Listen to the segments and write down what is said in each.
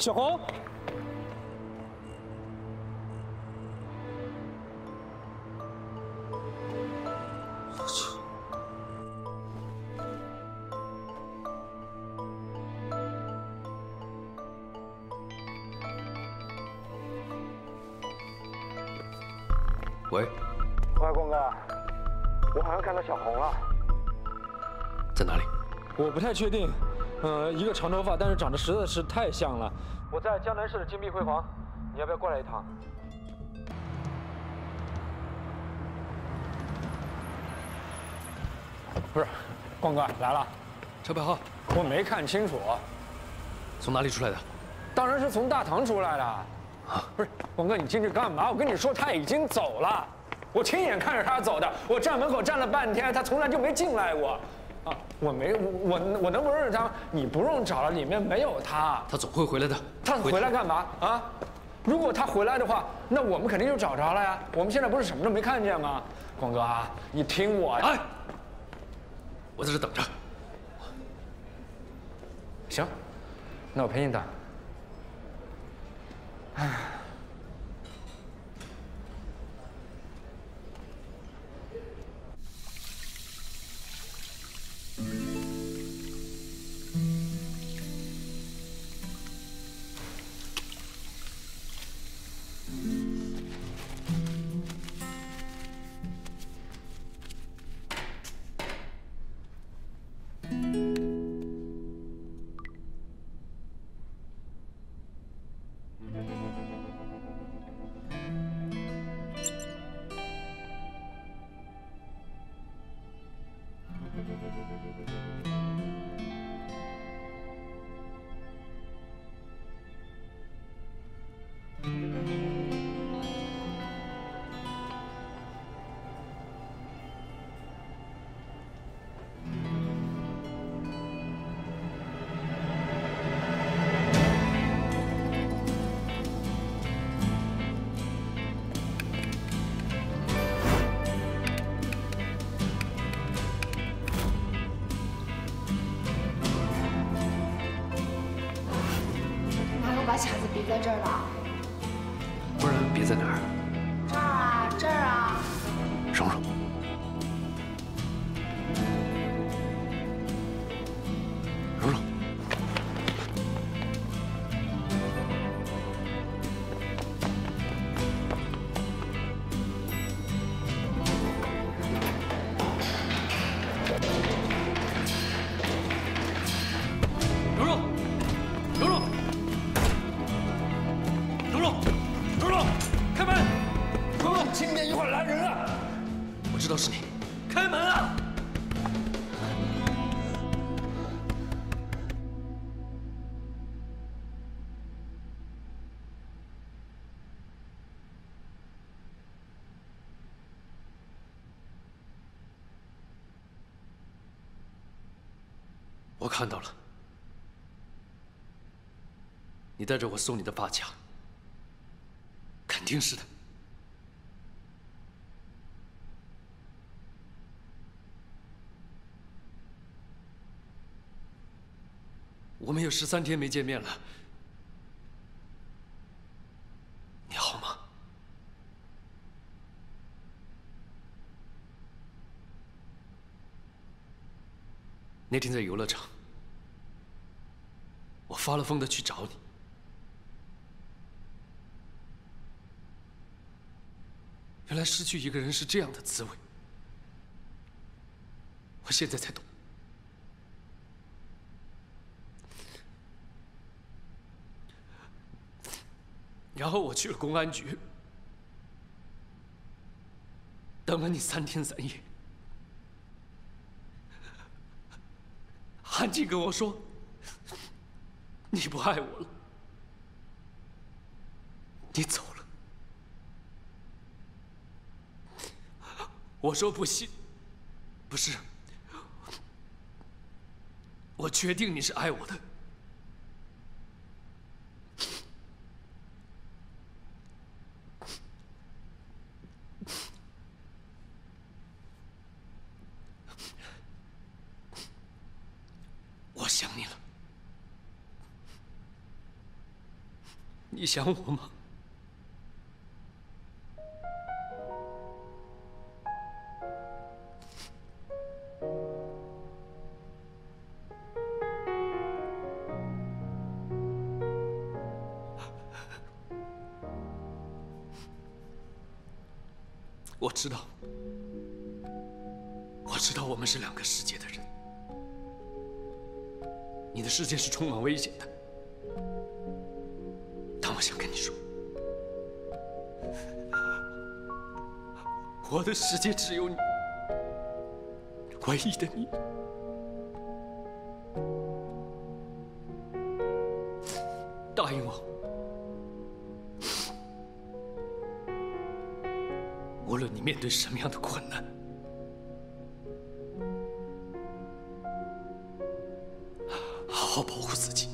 小红。 喂， 喂，光哥，我好像看到小红了。 在哪里？ 我不太确定，一个长头发，但是长得实在是太像了。我在江南市的金碧辉煌，你要不要过来一趟？不是，光哥来了。 车牌号？ 我没看清楚。 从哪里出来的？ 当然是从大堂出来的。 啊，不是，光哥，你进去干嘛？我跟你说，他已经走了，我亲眼看着他走的。我站门口站了半天，他从来就没进来过。啊，我能不认识他？你不用找了，里面没有他。 他总会回来的。 他回来干嘛啊？如果他回来的话，那我们肯定就找着了呀。我们现在不是什么都没看见吗？光哥啊，你听我。 哎，我在这等着。 行，那我陪你等。 唉。 把卡子别在这儿了， 不然别在哪儿？ 这儿啊，这儿啊。 蓉蓉，蓉蓉，蓉蓉，蓉蓉。 蓉蓉，开门！蓉蓉， 轻点，一会儿来人了。 我知道是你，开门啊！我看到了，你带着我送你的发卡。 肯定是的。我们有13天没见面了，你好吗？那天在游乐场，我发了疯的去找你。 原来失去一个人是这样的滋味，我现在才懂。然后我去了公安局，等了你3天3夜。韩静跟我说，你不爱我了，你走了。 我说不信，不是，我决定你是爱我的。我想你了。 你想我吗？我知道，我们是两个世界的人。你的世界是充满危险的，但我想跟你说，我的世界只有你，唯一的你。答应我。 无论你面对什么样的困难，好好保护自己。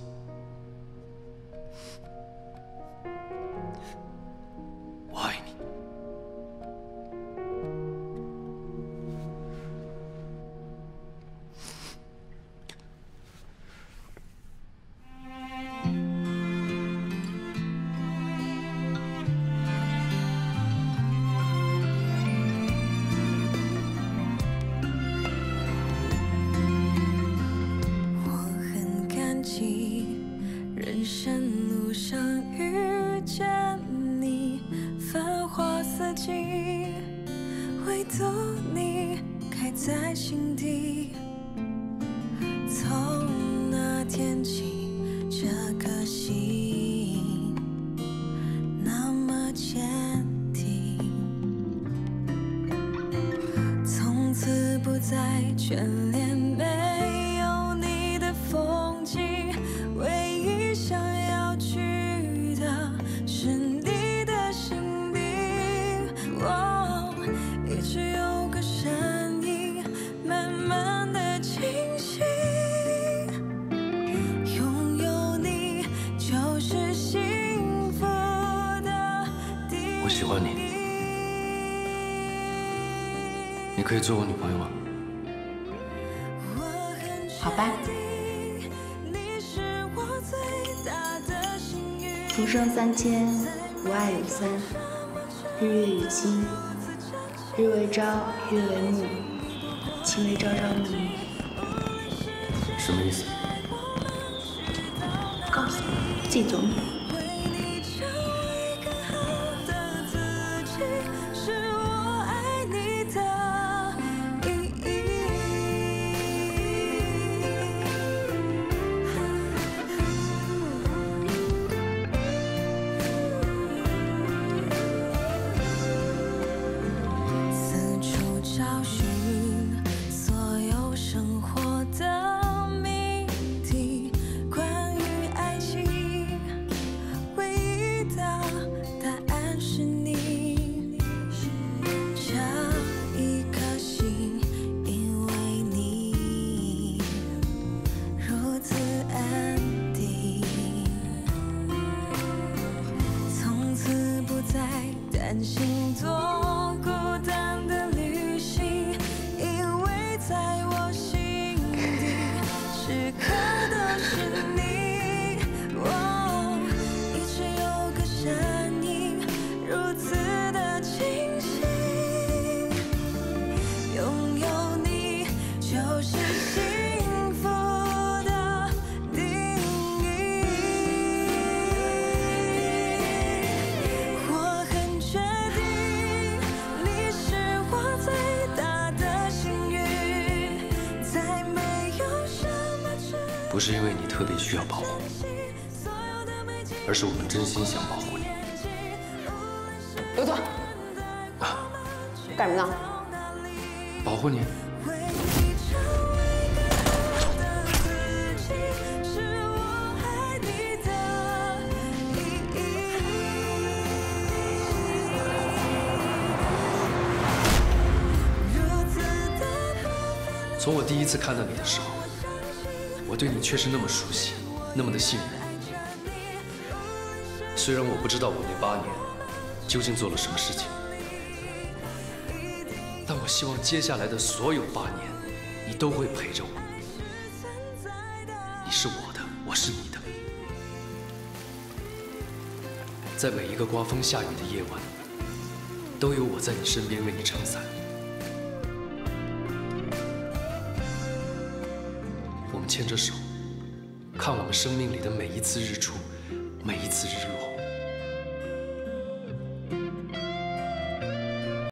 我爱你。 人生路上遇见你，繁花似锦，唯独你开在心底。从那天起，这颗心那么坚定，从此不再眷恋没有你的风景。 唯一想要去的是你的心底，一直有个身影慢慢的清晰，拥有你就是幸福的第一。 我喜欢你，你可以做我女朋友吗？ 好吧。 浮生三千，吾爱有三：日月与金。日为朝，月为暮，卿为朝朝暮暮。 什么意思？ 不告诉你，自己琢磨。 担心做孤单的旅行，因为在我心底时刻都是你。一直有个身影如此的清晰，拥有你就是幸福的定义。我很确定你是我最大的幸运，在没有什么之处。 不是因为你特别需要保护，而是我们真心想保护你。 刘总，干什么呢？ 保护你。从我第一次看到你的时候，我对你却是那么熟悉，那么的信任。虽然我不知道我那8年究竟做了什么事情，但我希望接下来的所有8年，你都会陪着我。你是我的，我是你的。 在每一个刮风下雨的夜晚，都有我在你身边为你撑伞。我们牵着手，看我们生命里的每一次日出，每一次日落。